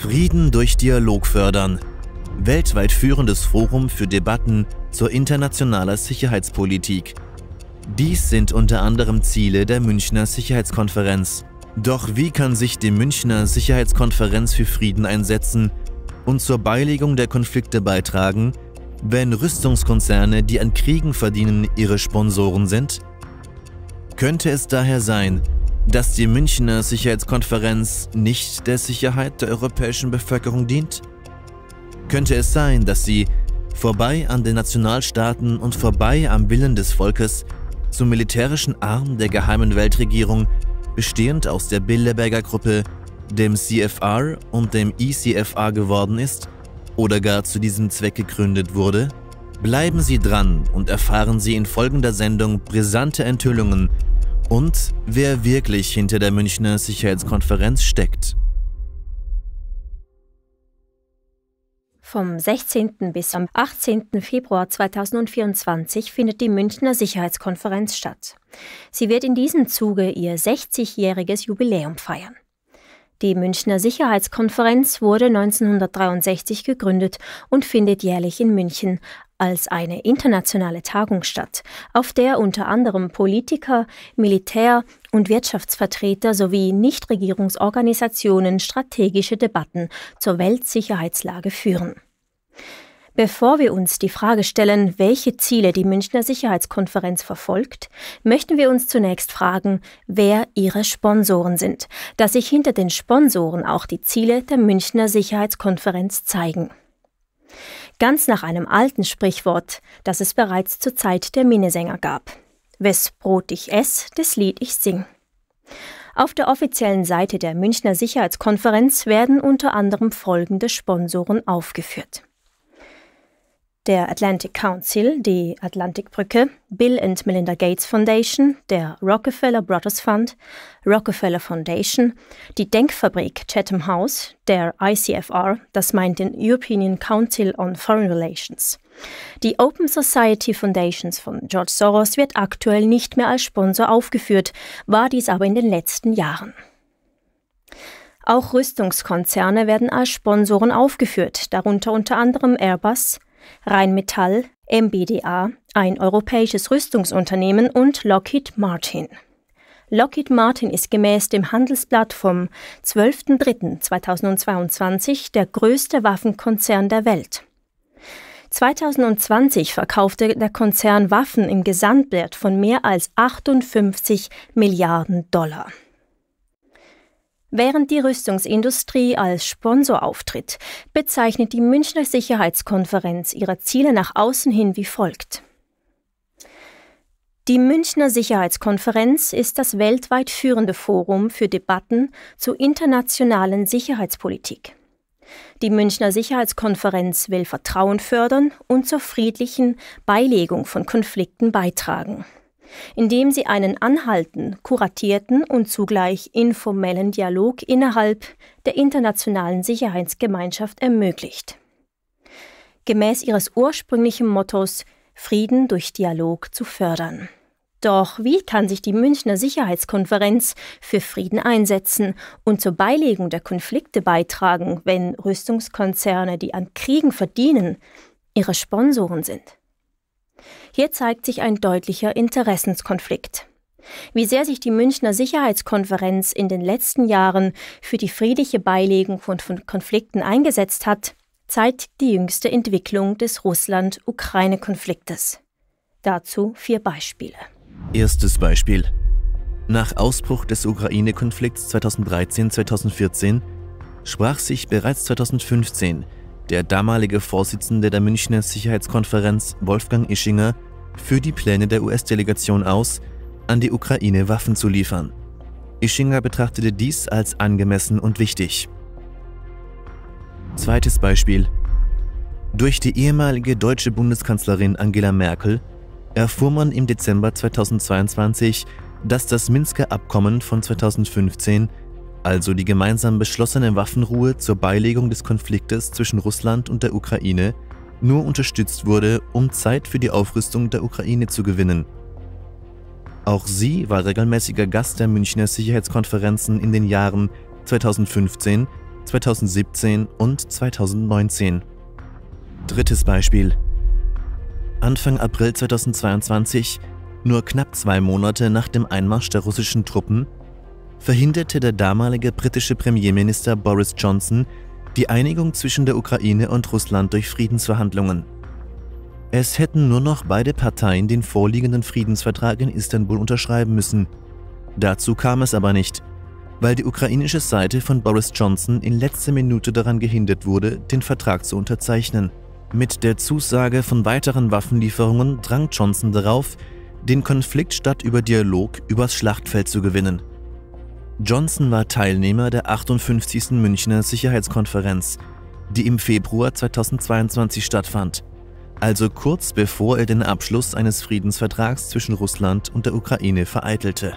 Frieden durch Dialog fördern. Weltweit führendes Forum für Debatten zur internationaler Sicherheitspolitik. Dies sind unter anderem Ziele der Münchner Sicherheitskonferenz. Doch wie kann sich die Münchner Sicherheitskonferenz für Frieden einsetzen und zur Beilegung der Konflikte beitragen, wenn Rüstungskonzerne, die an Kriegen verdienen, ihre Sponsoren sind? Könnte es daher sein, dass die Münchner Sicherheitskonferenz nicht der Sicherheit der europäischen Bevölkerung dient? Könnte es sein, dass sie, vorbei an den Nationalstaaten und vorbei am Willen des Volkes, zum militärischen Arm der geheimen Weltregierung, bestehend aus der Bilderberger Gruppe, dem CFR und dem ECFR geworden ist oder gar zu diesem Zweck gegründet wurde? Bleiben Sie dran und erfahren Sie in folgender Sendung brisante Enthüllungen und wer wirklich hinter der Münchner Sicherheitskonferenz steckt. Vom 16. bis am 18. Februar 2024 findet die Münchner Sicherheitskonferenz statt. Sie wird in diesem Zuge ihr 60-jähriges Jubiläum feiern. Die Münchner Sicherheitskonferenz wurde 1963 gegründet und findet jährlich in München als eine internationale Tagung statt, auf der unter anderem Politiker, Militär- und Wirtschaftsvertreter sowie Nichtregierungsorganisationen strategische Debatten zur Weltsicherheitslage führen. Bevor wir uns die Frage stellen, welche Ziele die Münchner Sicherheitskonferenz verfolgt, möchten wir uns zunächst fragen, wer ihre Sponsoren sind, da sich hinter den Sponsoren auch die Ziele der Münchner Sicherheitskonferenz zeigen. Ganz nach einem alten Sprichwort, das es bereits zur Zeit der Minnesänger gab: Wes Brot ich ess, des Lied ich sing. Auf der offiziellen Seite der Münchner Sicherheitskonferenz werden unter anderem folgende Sponsoren aufgeführt: der Atlantic Council, die Atlantikbrücke, Bill and Melinda Gates Foundation, der Rockefeller Brothers Fund, Rockefeller Foundation, die Denkfabrik Chatham House, der ICFR, das meint den European Council on Foreign Relations. Die Open Society Foundations von George Soros wird aktuell nicht mehr als Sponsor aufgeführt, war dies aber in den letzten Jahren. Auch Rüstungskonzerne werden als Sponsoren aufgeführt, darunter unter anderem Airbus, Rheinmetall, MBDA, ein europäisches Rüstungsunternehmen und Lockheed Martin. Lockheed Martin ist gemäß dem Handelsblatt vom 12.03.2022 der größte Waffenkonzern der Welt. 2020 verkaufte der Konzern Waffen im Gesamtwert von mehr als 58 Milliarden $. Während die Rüstungsindustrie als Sponsor auftritt, bezeichnet die Münchner Sicherheitskonferenz ihre Ziele nach außen hin wie folgt. Die Münchner Sicherheitskonferenz ist das weltweit führende Forum für Debatten zur internationalen Sicherheitspolitik. Die Münchner Sicherheitskonferenz will Vertrauen fördern und zur friedlichen Beilegung von Konflikten beitragen, indem sie einen anhaltenden, kuratierten und zugleich informellen Dialog innerhalb der internationalen Sicherheitsgemeinschaft ermöglicht. Gemäß ihres ursprünglichen Mottos Frieden durch Dialog zu fördern. Doch wie kann sich die Münchner Sicherheitskonferenz für Frieden einsetzen und zur Beilegung der Konflikte beitragen, wenn Rüstungskonzerne, die an Kriegen verdienen, ihre Sponsoren sind? Hier zeigt sich ein deutlicher Interessenskonflikt. Wie sehr sich die Münchner Sicherheitskonferenz in den letzten Jahren für die friedliche Beilegung von Konflikten eingesetzt hat, zeigt die jüngste Entwicklung des Russland-Ukraine-Konfliktes. Dazu 4 Beispiele. Erstes Beispiel. Nach Ausbruch des Ukraine-Konflikts 2013-2014 sprach sich bereits 2015 der damalige Vorsitzende der Münchner Sicherheitskonferenz, Wolfgang Ischinger, für die Pläne der US-Delegation aus, an die Ukraine Waffen zu liefern. Ischinger betrachtete dies als angemessen und wichtig. Zweites Beispiel. Durch die ehemalige deutsche Bundeskanzlerin Angela Merkel erfuhr man im Dezember 2022, dass das Minsker Abkommen von 2015, also die gemeinsam beschlossene Waffenruhe zur Beilegung des Konfliktes zwischen Russland und der Ukraine, nur unterstützt wurde, um Zeit für die Aufrüstung der Ukraine zu gewinnen. Auch sie war regelmäßiger Gast der Münchner Sicherheitskonferenzen in den Jahren 2015, 2017 und 2019. Drittes Beispiel. Anfang April 2022, nur knapp 2 Monate nach dem Einmarsch der russischen Truppen, verhinderte der damalige britische Premierminister Boris Johnson die Einigung zwischen der Ukraine und Russland durch Friedensverhandlungen. Es hätten nur noch beide Parteien den vorliegenden Friedensvertrag in Istanbul unterschreiben müssen. Dazu kam es aber nicht, weil die ukrainische Seite von Boris Johnson in letzter Minute daran gehindert wurde, den Vertrag zu unterzeichnen. Mit der Zusage von weiteren Waffenlieferungen drang Johnson darauf, den Konflikt statt über Dialog übers Schlachtfeld zu gewinnen. Johnson war Teilnehmer der 58. Münchner Sicherheitskonferenz, die im Februar 2022 stattfand, also kurz bevor er den Abschluss eines Friedensvertrags zwischen Russland und der Ukraine vereitelte.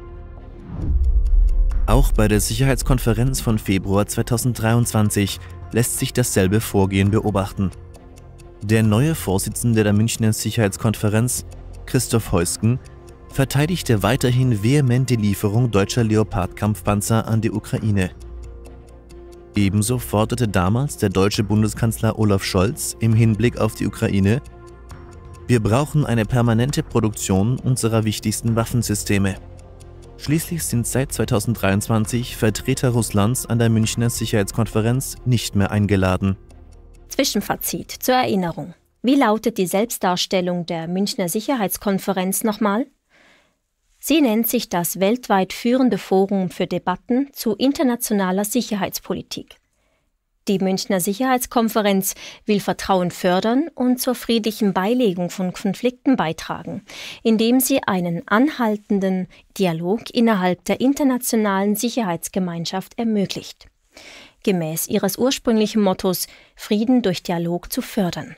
Auch bei der Sicherheitskonferenz von Februar 2023 lässt sich dasselbe Vorgehen beobachten. Der neue Vorsitzende der Münchner Sicherheitskonferenz, Christoph Heusgen, verteidigte weiterhin vehement die Lieferung deutscher Leopard-Kampfpanzer an die Ukraine. Ebenso forderte damals der deutsche Bundeskanzler Olaf Scholz im Hinblick auf die Ukraine: Wir brauchen eine permanente Produktion unserer wichtigsten Waffensysteme. Schließlich sind seit 2023 Vertreter Russlands an der Münchner Sicherheitskonferenz nicht mehr eingeladen. Zwischenfazit zur Erinnerung. Wie lautet die Selbstdarstellung der Münchner Sicherheitskonferenz nochmal? Sie nennt sich das weltweit führende Forum für Debatten zu internationaler Sicherheitspolitik. Die Münchner Sicherheitskonferenz will Vertrauen fördern und zur friedlichen Beilegung von Konflikten beitragen, indem sie einen anhaltenden Dialog innerhalb der internationalen Sicherheitsgemeinschaft ermöglicht, gemäß ihres ursprünglichen Mottos Frieden durch Dialog zu fördern.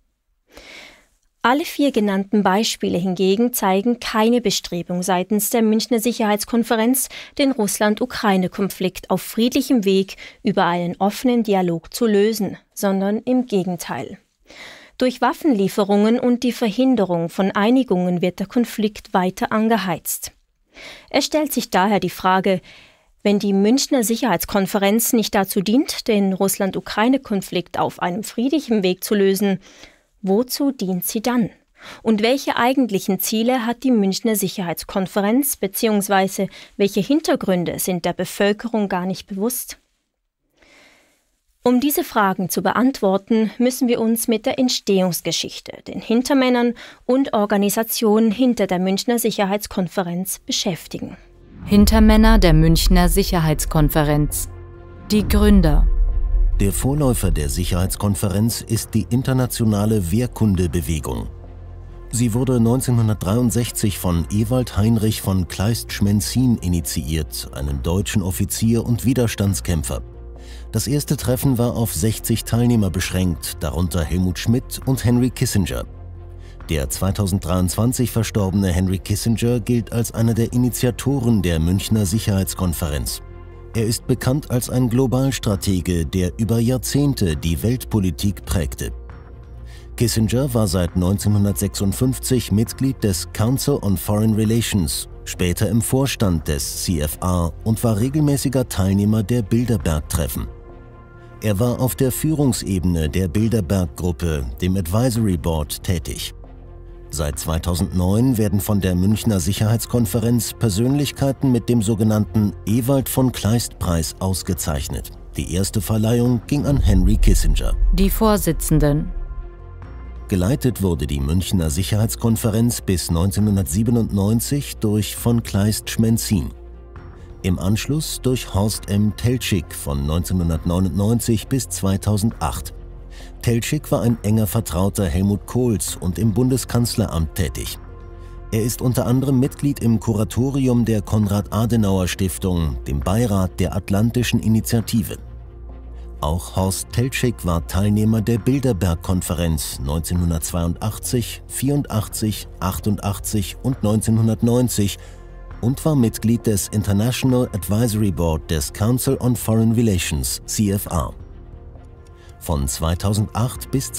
Alle 4 genannten Beispiele hingegen zeigen keine Bestrebung seitens der Münchner Sicherheitskonferenz, den Russland-Ukraine-Konflikt auf friedlichem Weg über einen offenen Dialog zu lösen, sondern im Gegenteil. Durch Waffenlieferungen und die Verhinderung von Einigungen wird der Konflikt weiter angeheizt. Es stellt sich daher die Frage, wenn die Münchner Sicherheitskonferenz nicht dazu dient, den Russland-Ukraine-Konflikt auf einem friedlichen Weg zu lösen, wozu dient sie dann? Und welche eigentlichen Ziele hat die Münchner Sicherheitskonferenz bzw. welche Hintergründe sind der Bevölkerung gar nicht bewusst? Um diese Fragen zu beantworten, müssen wir uns mit der Entstehungsgeschichte, den Hintermännern und Organisationen hinter der Münchner Sicherheitskonferenz beschäftigen. Hintermänner der Münchner Sicherheitskonferenz. Die Gründer. Der Vorläufer der Sicherheitskonferenz ist die internationale Wehrkundebewegung. Sie wurde 1963 von Ewald Heinrich von Kleist-Schmenzin initiiert, einem deutschen Offizier und Widerstandskämpfer. Das erste Treffen war auf 60 Teilnehmer beschränkt, darunter Helmut Schmidt und Henry Kissinger. Der 2023 verstorbene Henry Kissinger gilt als einer der Initiatoren der Münchner Sicherheitskonferenz. Er ist bekannt als ein Globalstratege, der über Jahrzehnte die Weltpolitik prägte. Kissinger war seit 1956 Mitglied des Council on Foreign Relations, später im Vorstand des CFR und war regelmäßiger Teilnehmer der Bilderberg-Treffen. Er war auf der Führungsebene der Bilderberg-Gruppe, dem Advisory Board, tätig. Seit 2009 werden von der Münchner Sicherheitskonferenz Persönlichkeiten mit dem sogenannten Ewald von Kleist-Preis ausgezeichnet. Die erste Verleihung ging an Henry Kissinger. Die Vorsitzenden. Geleitet wurde die Münchner Sicherheitskonferenz bis 1997 durch von Kleist-Schmenzin. Im Anschluss durch Horst M. Teltschik von 1999 bis 2008. Teltschik war ein enger Vertrauter Helmut Kohls und im Bundeskanzleramt tätig. Er ist unter anderem Mitglied im Kuratorium der Konrad-Adenauer-Stiftung, dem Beirat der Atlantischen Initiative. Auch Horst Teltschik war Teilnehmer der Bilderberg-Konferenz 1982, 84, 88 und 1990 und war Mitglied des International Advisory Board des Council on Foreign Relations, CFR. Von 2008 bis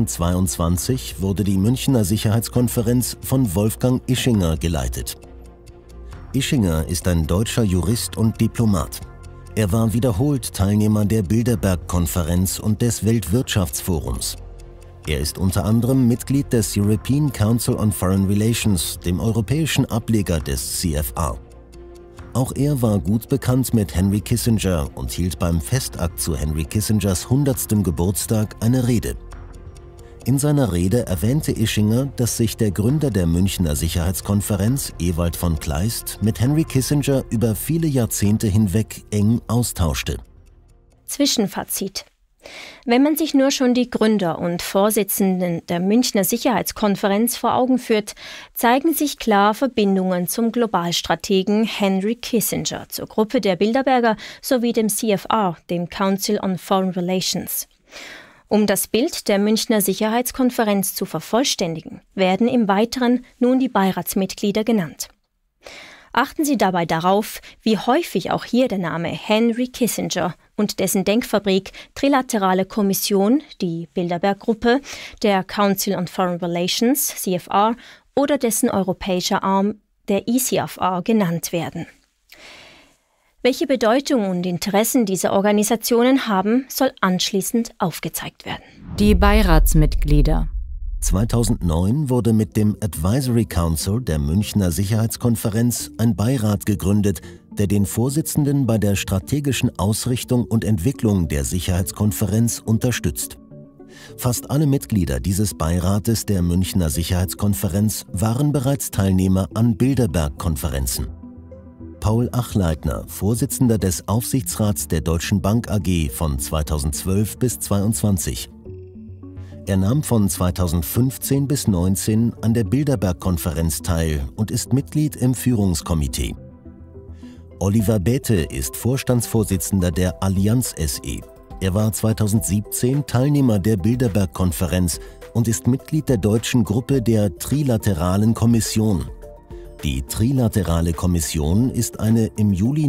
2022 wurde die Münchner Sicherheitskonferenz von Wolfgang Ischinger geleitet. Ischinger ist ein deutscher Jurist und Diplomat. Er war wiederholt Teilnehmer der Bilderberg-Konferenz und des Weltwirtschaftsforums. Er ist unter anderem Mitglied des European Council on Foreign Relations, dem europäischen Ableger des CFR. Auch er war gut bekannt mit Henry Kissinger und hielt beim Festakt zu Henry Kissingers 100. Geburtstag eine Rede. In seiner Rede erwähnte Ischinger, dass sich der Gründer der Münchner Sicherheitskonferenz, Ewald von Kleist, mit Henry Kissinger über viele Jahrzehnte hinweg eng austauschte. Zwischenfazit: Wenn man sich nur schon die Gründer und Vorsitzenden der Münchner Sicherheitskonferenz vor Augen führt, zeigen sich klar Verbindungen zum Globalstrategen Henry Kissinger, zur Gruppe der Bilderberger sowie dem CFR, dem Council on Foreign Relations. Um das Bild der Münchner Sicherheitskonferenz zu vervollständigen, werden im Weiteren nun die Beiratsmitglieder genannt. Achten Sie dabei darauf, wie häufig auch hier der Name Henry Kissinger und dessen Denkfabrik Trilaterale Kommission, die Bilderberg-Gruppe, der Council on Foreign Relations, CFR, oder dessen europäischer Arm, der ECFR, genannt werden. Welche Bedeutung und Interessen diese Organisationen haben, soll anschließend aufgezeigt werden. Die Beiratsmitglieder. 2009 wurde mit dem Advisory Council der Münchner Sicherheitskonferenz ein Beirat gegründet, der den Vorsitzenden bei der strategischen Ausrichtung und Entwicklung der Sicherheitskonferenz unterstützt. Fast alle Mitglieder dieses Beirates der Münchner Sicherheitskonferenz waren bereits Teilnehmer an Bilderberg-Konferenzen. Paul Achleitner, Vorsitzender des Aufsichtsrats der Deutschen Bank AG von 2012 bis 2022. Er nahm von 2015 bis 2019 an der Bilderberg-Konferenz teil und ist Mitglied im Führungskomitee. Oliver Bethe ist Vorstandsvorsitzender der Allianz SE. Er war 2017 Teilnehmer der Bilderberg-Konferenz und ist Mitglied der deutschen Gruppe der Trilateralen Kommission. Die Trilaterale Kommission ist eine im Juli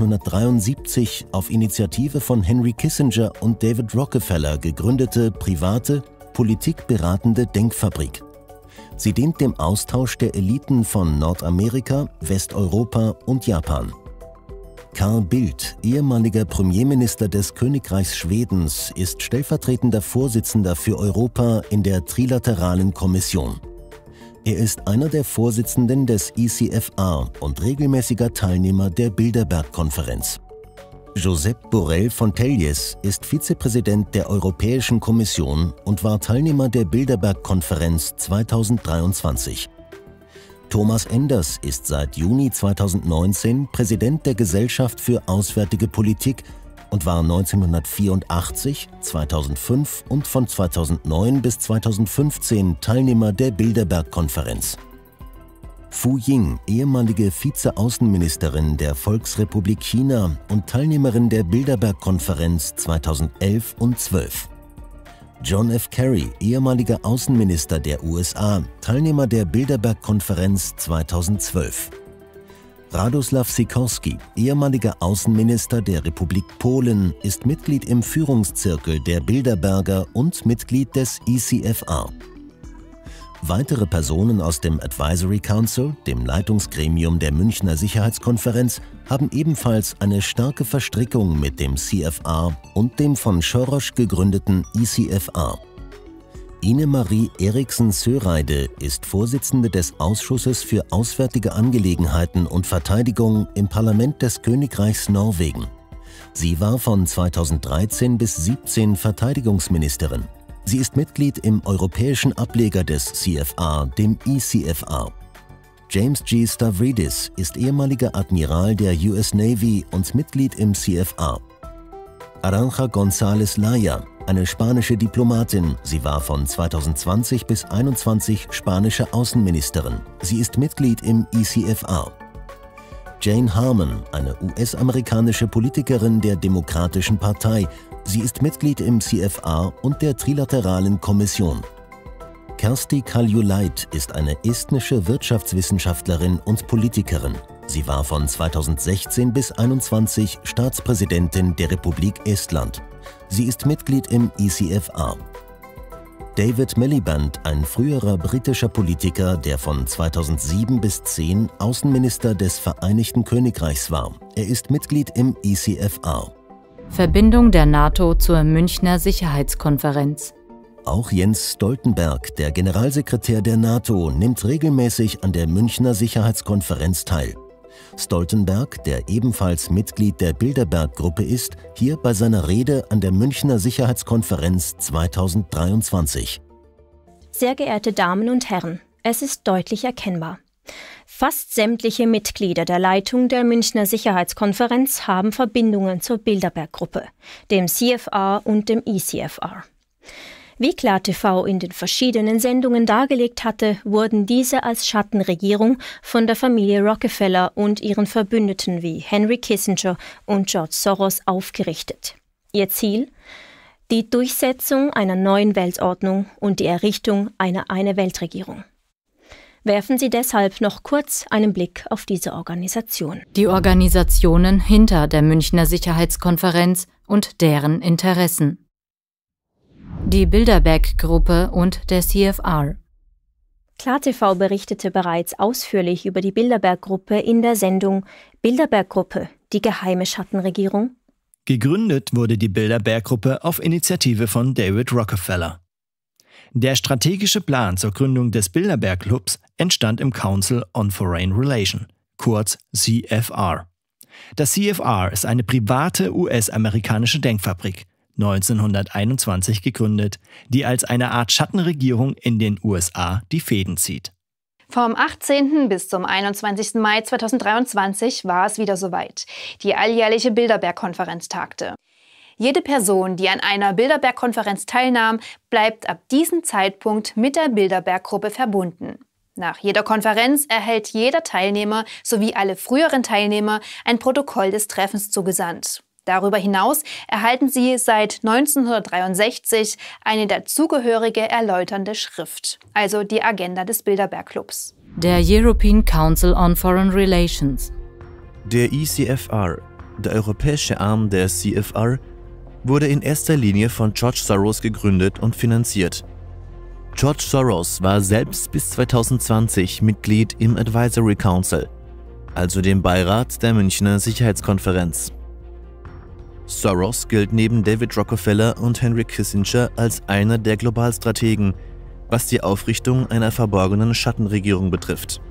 1973 auf Initiative von Henry Kissinger und David Rockefeller gegründete private, politikberatende Denkfabrik. Sie dient dem Austausch der Eliten von Nordamerika, Westeuropa und Japan. Carl Bildt, ehemaliger Premierminister des Königreichs Schwedens, ist stellvertretender Vorsitzender für Europa in der Trilateralen Kommission. Er ist einer der Vorsitzenden des ECFR und regelmäßiger Teilnehmer der Bilderberg-Konferenz. Josep Borrell Fontelles ist Vizepräsident der Europäischen Kommission und war Teilnehmer der Bilderberg-Konferenz 2023. Thomas Enders ist seit Juni 2019 Präsident der Gesellschaft für Auswärtige Politik und war 1984, 2005 und von 2009 bis 2015 Teilnehmer der Bilderberg-Konferenz. Fu Ying, ehemalige Vize-Außenministerin der Volksrepublik China und Teilnehmerin der Bilderberg-Konferenz 2011 und 12. John F. Kerry, ehemaliger Außenminister der USA, Teilnehmer der Bilderberg-Konferenz 2012. Radoslaw Sikorski, ehemaliger Außenminister der Republik Polen, ist Mitglied im Führungszirkel der Bilderberger und Mitglied des ECFR. Weitere Personen aus dem Advisory Council, dem Leitungsgremium der Münchner Sicherheitskonferenz, haben ebenfalls eine starke Verstrickung mit dem CFR und dem von Soros gegründeten ECFR. Ine-Marie Eriksen-Søreide ist Vorsitzende des Ausschusses für Auswärtige Angelegenheiten und Verteidigung im Parlament des Königreichs Norwegen. Sie war von 2013 bis 2017 Verteidigungsministerin. Sie ist Mitglied im europäischen Ableger des CFR, dem ECFR. James G. Stavridis ist ehemaliger Admiral der US Navy und Mitglied im CFR. Arantxa González Laya, eine spanische Diplomatin. Sie war von 2020 bis 2021 spanische Außenministerin. Sie ist Mitglied im ECFR. Jane Harman, eine US-amerikanische Politikerin der Demokratischen Partei. Sie ist Mitglied im CFR und der Trilateralen Kommission. Kersti Kaljulaid ist eine estnische Wirtschaftswissenschaftlerin und Politikerin. Sie war von 2016 bis 2021 Staatspräsidentin der Republik Estland. Sie ist Mitglied im ECFR. David Miliband, ein früherer britischer Politiker, der von 2007 bis 2010 Außenminister des Vereinigten Königreichs war. Er ist Mitglied im ECFR. Verbindung der NATO zur Münchner Sicherheitskonferenz. Auch Jens Stoltenberg, der Generalsekretär der NATO, nimmt regelmäßig an der Münchner Sicherheitskonferenz teil. Stoltenberg, der ebenfalls Mitglied der Bilderberg-Gruppe ist, hier bei seiner Rede an der Münchner Sicherheitskonferenz 2023. Sehr geehrte Damen und Herren, es ist deutlich erkennbar. Fast sämtliche Mitglieder der Leitung der Münchner Sicherheitskonferenz haben Verbindungen zur Bilderberg-Gruppe, dem CFR und dem ECFR. Wie KlarTV in den verschiedenen Sendungen dargelegt hatte, wurden diese als Schattenregierung von der Familie Rockefeller und ihren Verbündeten wie Henry Kissinger und George Soros aufgerichtet. Ihr Ziel? Die Durchsetzung einer neuen Weltordnung und die Errichtung einer Eine-Welt-Regierung. Werfen Sie deshalb noch kurz einen Blick auf diese Organisation. Die Organisationen hinter der Münchner Sicherheitskonferenz und deren Interessen. Die Bilderberg-Gruppe und der CFR. KlarTV berichtete bereits ausführlich über die Bilderberg-Gruppe in der Sendung Bilderberg-Gruppe, die geheime Schattenregierung. Gegründet wurde die Bilderberg-Gruppe auf Initiative von David Rockefeller. Der strategische Plan zur Gründung des Bilderberg-Clubs entstand im Council on Foreign Relations, kurz CFR. Das CFR ist eine private US-amerikanische Denkfabrik, 1921 gegründet, die als eine Art Schattenregierung in den USA die Fäden zieht. Vom 18. bis zum 21. Mai 2023 war es wieder soweit. Die alljährliche Bilderberg-Konferenz tagte. Jede Person, die an einer Bilderberg-Konferenz teilnahm, bleibt ab diesem Zeitpunkt mit der Bilderberg-Gruppe verbunden. Nach jeder Konferenz erhält jeder Teilnehmer sowie alle früheren Teilnehmer ein Protokoll des Treffens zugesandt. Darüber hinaus erhalten sie seit 1963 eine dazugehörige erläuternde Schrift, also die Agenda des Bilderberg-Clubs. Der European Council on Foreign Relations. Der ECFR, der europäische Arm der CFR, wurde in erster Linie von George Soros gegründet und finanziert. George Soros war selbst bis 2020 Mitglied im Advisory Council, also dem Beirat der Münchner Sicherheitskonferenz. Soros gilt neben David Rockefeller und Henry Kissinger als einer der Globalstrategen, was die Aufrichtung einer verborgenen Schattenregierung betrifft.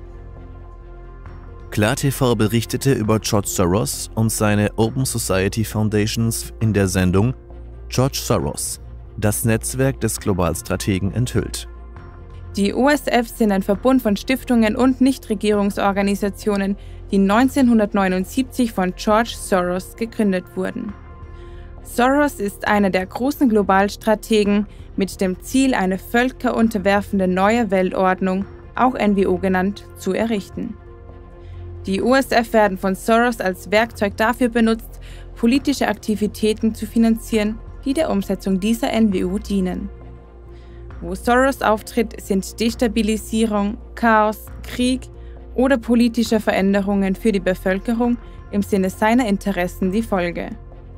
KlarTV berichtete über George Soros und seine Open Society Foundations in der Sendung George Soros, das Netzwerk des Globalstrategen enthüllt. Die OSF sind ein Verbund von Stiftungen und Nichtregierungsorganisationen, die 1979 von George Soros gegründet wurden. Soros ist einer der großen Globalstrategen mit dem Ziel, eine völkerunterwerfende neue Weltordnung, auch NWO genannt, zu errichten. Die OSF werden von Soros als Werkzeug dafür benutzt, politische Aktivitäten zu finanzieren, die der Umsetzung dieser NWO dienen. Wo Soros auftritt, sind Destabilisierung, Chaos, Krieg oder politische Veränderungen für die Bevölkerung im Sinne seiner Interessen die Folge.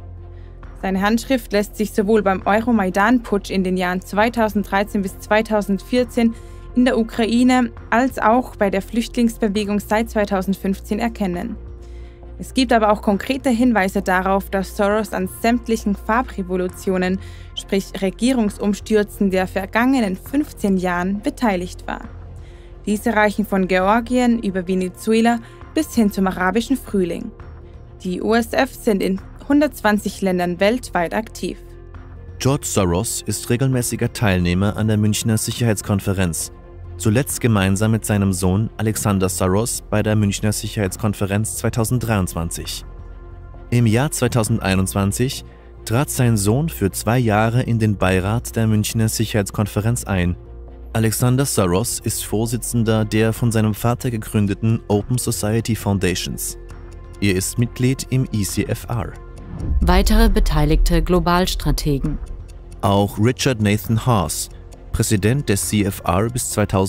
Seine Handschrift lässt sich sowohl beim Euromaidan-Putsch in den Jahren 2013 bis 2014 in der Ukraine als auch bei der Flüchtlingsbewegung seit 2015 erkennen. Es gibt aber auch konkrete Hinweise darauf, dass Soros an sämtlichen Farbrevolutionen, sprich Regierungsumstürzen der vergangenen 15 Jahren, beteiligt war. Diese reichen von Georgien über Venezuela bis hin zum arabischen Frühling. Die OSF sind in 120 Ländern weltweit aktiv. George Soros ist regelmäßiger Teilnehmer an der Münchner Sicherheitskonferenz, zuletzt gemeinsam mit seinem Sohn Alexander Soros bei der Münchner Sicherheitskonferenz 2023. Im Jahr 2021 trat sein Sohn für 2 Jahre in den Beirat der Münchner Sicherheitskonferenz ein. Alexander Soros ist Vorsitzender der von seinem Vater gegründeten Open Society Foundations. Er ist Mitglied im ECFR. Weitere beteiligte Globalstrategen. Auch Richard Nathan Haass, Präsident des CFR bis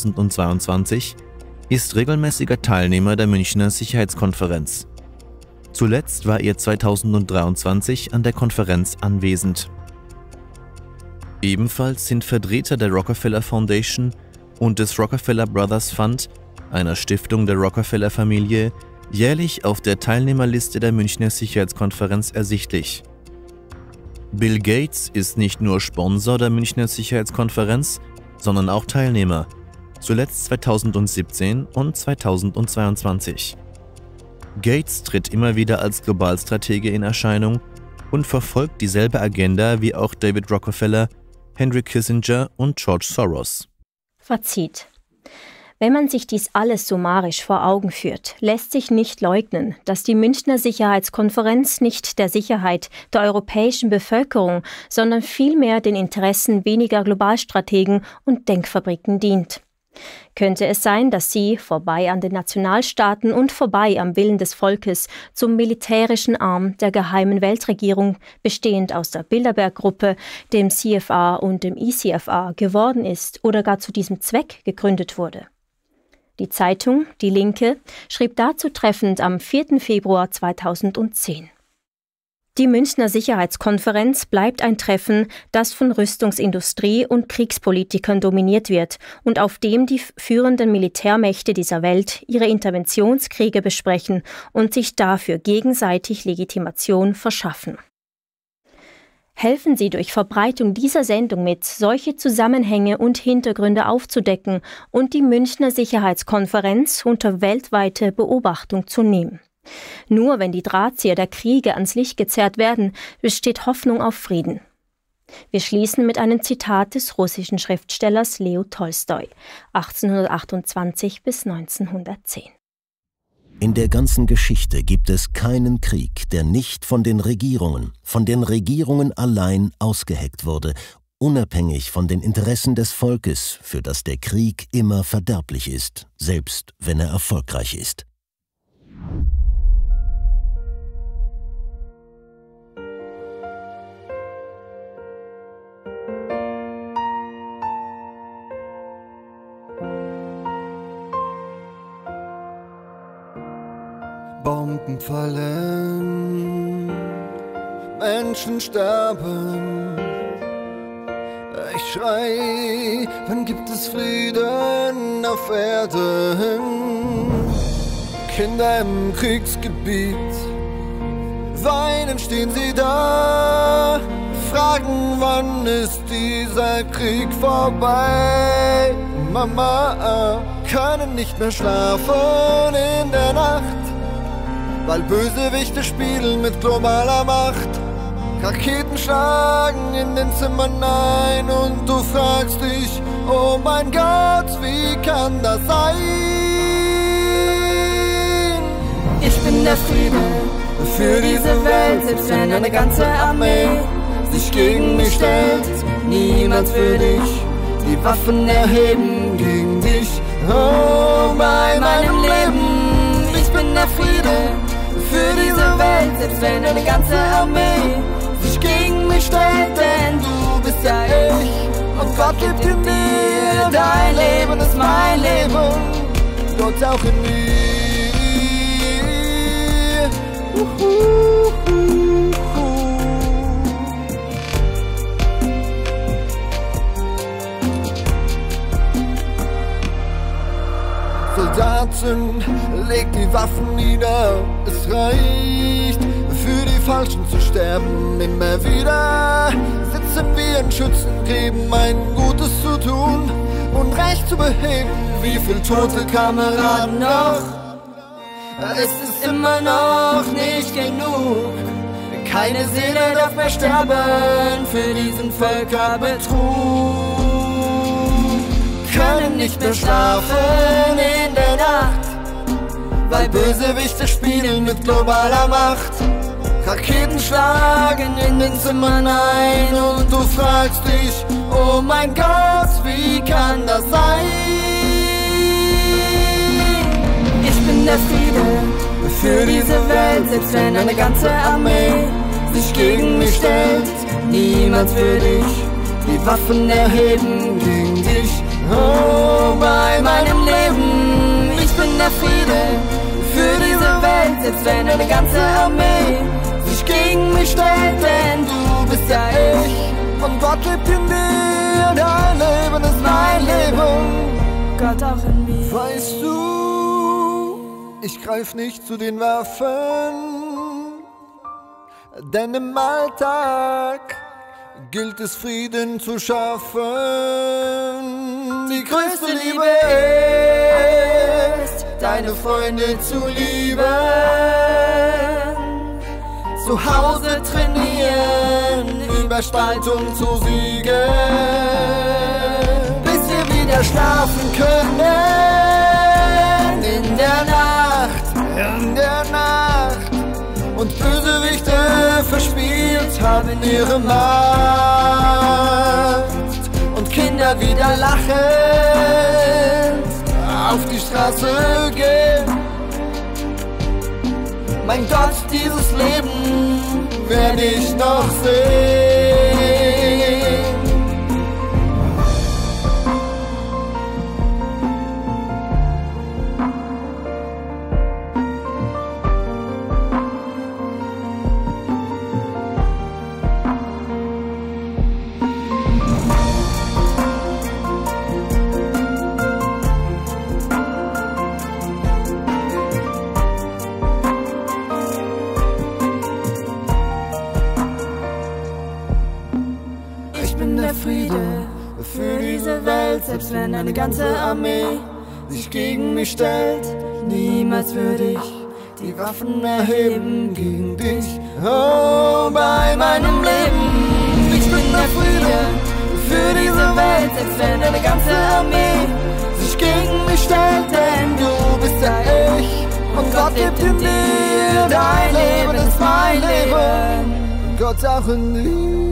2022, ist regelmäßiger Teilnehmer der Münchner Sicherheitskonferenz. Zuletzt war er 2023 an der Konferenz anwesend. Ebenfalls sind Vertreter der Rockefeller Foundation und des Rockefeller Brothers Fund, einer Stiftung der Rockefeller-Familie, jährlich auf der Teilnehmerliste der Münchner Sicherheitskonferenz ersichtlich. Bill Gates ist nicht nur Sponsor der Münchner Sicherheitskonferenz, sondern auch Teilnehmer, zuletzt 2017 und 2022. Gates tritt immer wieder als Globalstratege in Erscheinung und verfolgt dieselbe Agenda wie auch David Rockefeller, Henry Kissinger und George Soros. Fazit: Wenn man sich dies alles summarisch vor Augen führt, lässt sich nicht leugnen, dass die Münchner Sicherheitskonferenz nicht der Sicherheit der europäischen Bevölkerung, sondern vielmehr den Interessen weniger Globalstrategen und Denkfabriken dient. Könnte es sein, dass sie, vorbei an den Nationalstaaten und vorbei am Willen des Volkes, zum militärischen Arm der geheimen Weltregierung, bestehend aus der Bilderberg-Gruppe, dem CFR und dem ECFR, geworden ist oder gar zu diesem Zweck gegründet wurde? Die Zeitung Die Linke schrieb dazu treffend am 4. Februar 2010. Die Münchner Sicherheitskonferenz bleibt ein Treffen, das von Rüstungsindustrie und Kriegspolitikern dominiert wird und auf dem die führenden Militärmächte dieser Welt ihre Interventionskriege besprechen und sich dafür gegenseitig Legitimation verschaffen. Helfen Sie durch Verbreitung dieser Sendung mit, solche Zusammenhänge und Hintergründe aufzudecken und die Münchner Sicherheitskonferenz unter weltweite Beobachtung zu nehmen. Nur wenn die Drahtzieher der Kriege ans Licht gezerrt werden, besteht Hoffnung auf Frieden. Wir schließen mit einem Zitat des russischen Schriftstellers Leo Tolstoi, 1828 bis 1910. In der ganzen Geschichte gibt es keinen Krieg, der nicht von den Regierungen allein ausgeheckt wurde, unabhängig von den Interessen des Volkes, für das der Krieg immer verderblich ist, selbst wenn er erfolgreich ist. Bomben fallen, Menschen sterben. Ich schrei, wann gibt es Frieden auf Erden? Kinder im Kriegsgebiet, weinen stehen sie da, fragen, wann ist dieser Krieg vorbei? Mama, können nicht mehr schlafen in der Nacht, weil Bösewichte spielen mit globaler Macht. Raketen schlagen in den Zimmern ein und du fragst dich, oh mein Gott, wie kann das sein? Ich bin der Friede für diese Welt, selbst wenn eine ganze Armee sich gegen mich stellt. Niemals würde ich die Waffen erheben gegen dich, oh, bei meinem Leben. Ich bin der Friede für diese Welt, selbst wenn eine ganze Armee sich gegen mich stellt, denn du bist ja ich und Gott lebt in dir. Dein Leben ist mein Leben, Gott auch in mir. Soldaten, legt die Waffen nieder, es reicht, für die Falschen zu sterben. Immer wieder sitzen wir in Schützengräben, ein Gutes zu tun und Recht zu beheben. Wie viel tote Kameraden noch? Es ist immer noch nicht genug. Keine Seele darf mehr sterben für diesen Völkerbetrug. Können nicht mehr schlafen in der Nacht, weil Bösewichte spielen mit globaler Macht. Raketen schlagen in den Zimmern ein und du fragst dich, oh mein Gott, wie kann das sein? Ich bin der Friede für diese Welt, selbst wenn eine ganze Armee sich gegen mich stellt. Niemals würde ich die Waffen erheben gegen dich, oh, bei meinem Leben. Ich bin der Friede für diese Welt, selbst wenn eine ganze Armee sich gegen mich stellt, denn du bist ja ich und Gott lebt in dir. Gott auch in mir. Weißt du, ich greif nicht zu den Waffen, denn im Alltag gilt es, Frieden zu schaffen. Die größte Liebe ist, deine Freunde zu lieben, zu Hause trainieren, über Spaltung zu siegen, bis wir wieder schlafen können in der Nacht, und Bösewichte verspielt haben ihre Macht und Kinder wieder lachend auf die Straße gehen. Mein Gott, dieses Leben werde ich noch sehen. Friede für diese Welt, selbst wenn eine ganze Armee sich gegen mich stellt. Niemals würde ich die Waffen erheben gegen dich. Oh, bei meinem Leben, ich bin der Friede für diese Welt, selbst wenn eine ganze Armee sich gegen mich stellt. Denn du bist ja ich und Gott gibt in dir, dein Leben ist mein Leben. Gott auch in dir.